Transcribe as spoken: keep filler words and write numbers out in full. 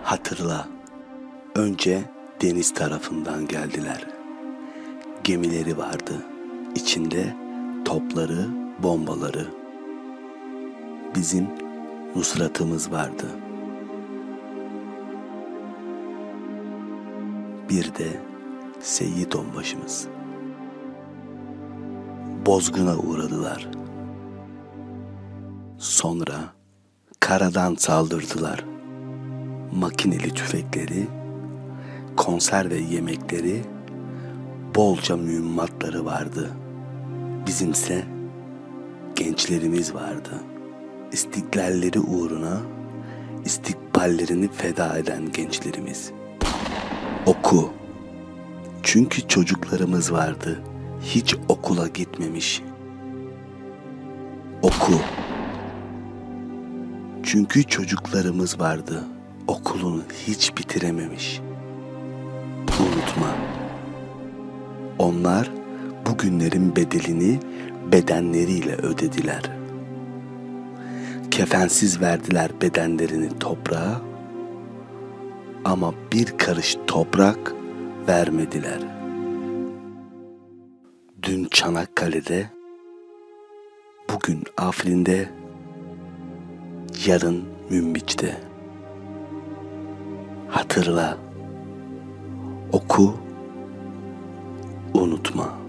Hatırla, önce deniz tarafından geldiler. Gemileri vardı, içinde topları, bombaları. Bizim Nusrat'ımız vardı. Bir de Seyyid Onbaşımız. Bozguna uğradılar. Sonra karadan saldırdılar. Makineli tüfekleri, konserve yemekleri, bolca mühimmatları vardı. Bizimse gençlerimiz vardı. İstiklalleri uğruna istikballerini feda eden gençlerimiz. Oku. Çünkü çocuklarımız vardı, hiç okula gitmemiş. Oku. Çünkü çocuklarımız vardı, okulunu hiç bitirememiş. Unutma. Onlar bugünlerin bedelini bedenleriyle ödediler. Kefensiz verdiler bedenlerini toprağa ama bir karış toprak vermediler. Dün Çanakkale'de, bugün Afrin'de, yarın Münbiç'te. Hatırla, oku, unutma.